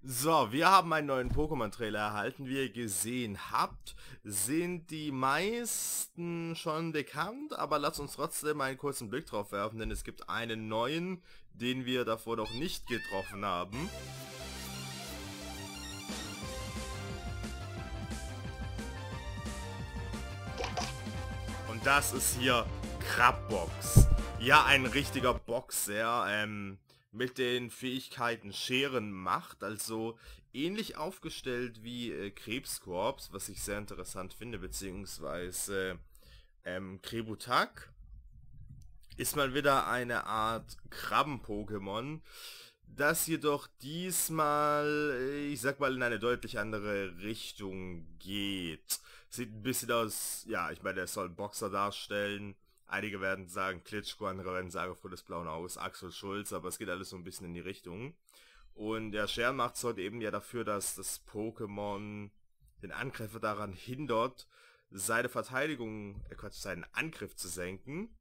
So, wir haben einen neuen Pokémon-Trailer erhalten. Wie ihr gesehen habt, sind die meisten schon bekannt, aber lasst uns trotzdem einen kurzen Blick drauf werfen, denn es gibt einen neuen, den wir davor noch nicht getroffen haben. Und das ist hier Crabbox. Ja, ein richtiger Boxer, mit den Fähigkeiten Scherenmacht, also ähnlich aufgestellt wie Krebskorps, was ich sehr interessant finde, beziehungsweise Krebutak ist mal wieder eine Art Krabben-Pokémon, das jedoch diesmal, ich sag mal, in eine deutlich andere Richtung geht. Sieht ein bisschen aus, ja, ich meine, er soll einen Boxer darstellen. Einige werden sagen Klitschko, andere werden sagen aufgrund des blauen Auges Axel Schulz, aber es geht alles so ein bisschen in die Richtung. Und der Scherenmacht sorgt eben ja dafür, dass das Pokémon den Angreifer daran hindert, seine Verteidigung, seinen Angriff zu senken.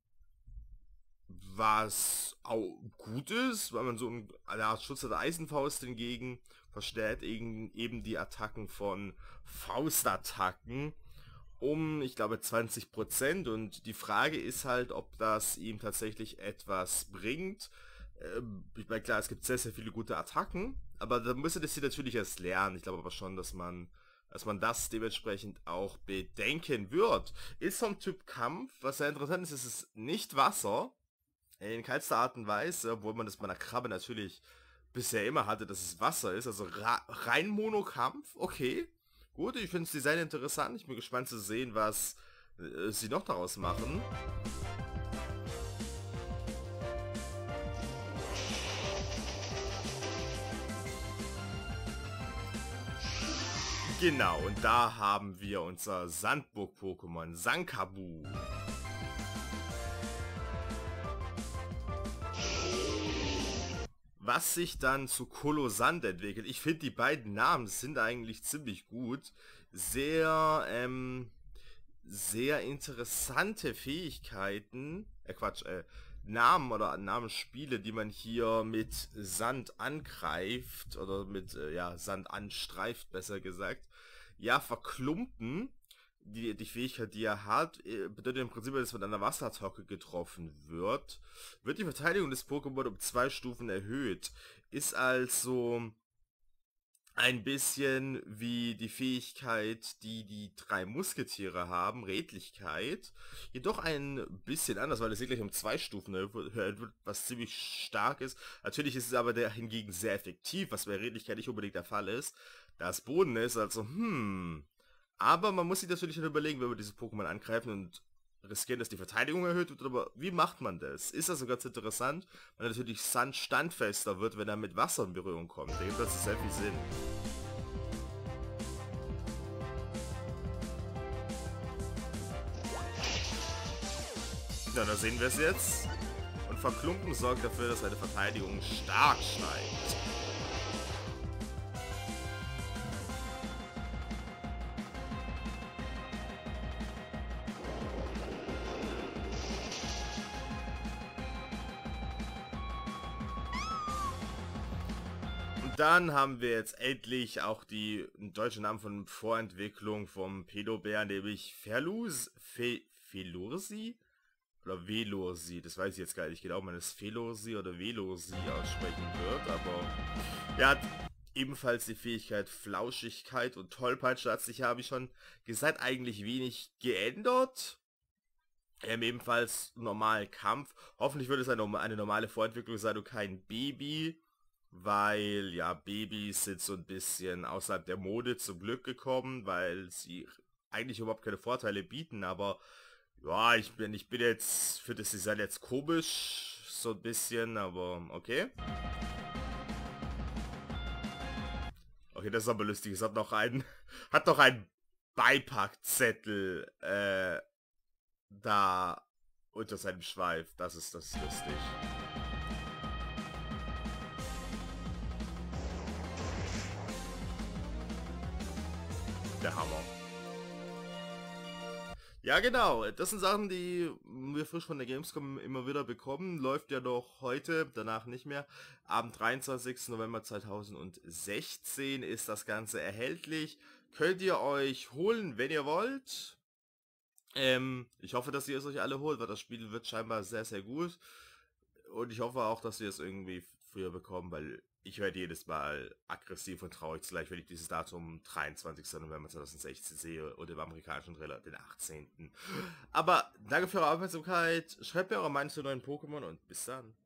Was auch gut ist, weil man so eine Art Schutz der Eisenfaust hingegen verstärkt eben die Attacken von Faustattacken um, ich glaube, 20%. Und die Frage ist halt, ob das ihm tatsächlich etwas bringt. Ich meine, klar, es gibt sehr, sehr viele gute Attacken, aber da müsste das hier natürlich erst lernen. Ich glaube aber schon, dass man das dementsprechend auch bedenken wird. Ist vom Typ Kampf, was sehr interessant ist, ist es nicht Wasser. In keinster Art und Weise, obwohl man das bei einer Krabbe natürlich bisher immer hatte, dass es Wasser ist. Also rein Monokampf, okay. Gut, ich finde das Design interessant. Ich bin gespannt zu sehen, was sie noch daraus machen. Genau, und da haben wir unser Sandburg-Pokémon, Sankabu. Was sich dann zu Kolosand entwickelt. Ich finde, die beiden Namen sind eigentlich ziemlich gut. Sehr, sehr interessante Fähigkeiten. Namen oder Namensspiele, die man hier mit Sand angreift. Oder mit, ja, Sand anstreift, besser gesagt. Ja, verklumpen. Die Fähigkeit, die er hat, bedeutet im Prinzip, dass mit einer Wasserattacke getroffen wird die Verteidigung des Pokémon um 2 Stufen erhöht. Ist also ein bisschen wie die Fähigkeit, die die 3 Musketiere haben, Redlichkeit. Jedoch ein bisschen anders, weil es hier gleich um 2 Stufen erhöht wird, was ziemlich stark ist. Natürlich ist es aber hingegen sehr effektiv, was bei Redlichkeit nicht unbedingt der Fall ist. Da es Boden ist, also aber man muss sich natürlich dann überlegen, wenn wir diese Pokémon angreifen und riskieren, dass die Verteidigung erhöht wird, aber wie macht man das? Ist also ganz interessant, weil natürlich Sand standfester wird, wenn er mit Wasser in Berührung kommt. Da gibt das sehr viel Sinn. Ja, da sehen wir es jetzt. Und Verklumpen sorgt dafür, dass seine Verteidigung stark steigt. Dann haben wir jetzt endlich auch die deutschen Namen von Vorentwicklung vom Pedobär, nämlich Velursi oder Velursi, das weiß ich jetzt gar nicht genau, ob man es Velursi oder Velursi aussprechen wird, aber er hat ebenfalls die Fähigkeit Flauschigkeit und Tollpatsch, hat sich, habe ich schon gesagt, eigentlich wenig geändert. Ebenfalls normal Kampf. Hoffentlich wird es eine normale Vorentwicklung sein und kein Baby. Weil, ja, Babys sind so ein bisschen außerhalb der Mode zum Glück gekommen, weil sie eigentlich überhaupt keine Vorteile bieten, aber ja, ich bin jetzt für das Design jetzt komisch, so ein bisschen, aber okay. Okay, das ist aber lustig, es hat noch einen Beipackzettel, da unter seinem Schweif, das ist lustig. Der Hammer. Ja, genau. Das sind Sachen, die wir frisch von der Gamescom immer wieder bekommen. Läuft ja noch heute, danach nicht mehr. Am 23. November 2016 ist das Ganze erhältlich. Könnt ihr euch holen, wenn ihr wollt. Ich hoffe, dass ihr es euch alle holt, weil das Spiel wird scheinbar sehr, sehr gut. Und ich hoffe auch, dass wir es irgendwie früher bekommen, weil ich werde jedes Mal aggressiv und traurig zugleich, wenn ich dieses Datum 23. November 2016 sehe und im amerikanischen Trailer den 18. Aber danke für eure Aufmerksamkeit. Schreibt mir eure Meinung zu neuen Pokémon und bis dann.